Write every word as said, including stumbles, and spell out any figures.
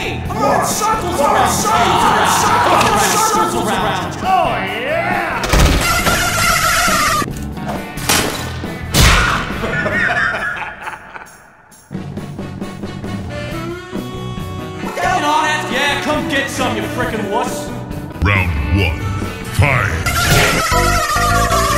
Hey! Oh, circles around! Circles around! Circles around! Oh, yeah! Down on it! Yeah, come get some, you frickin' wuss! Round one, fight!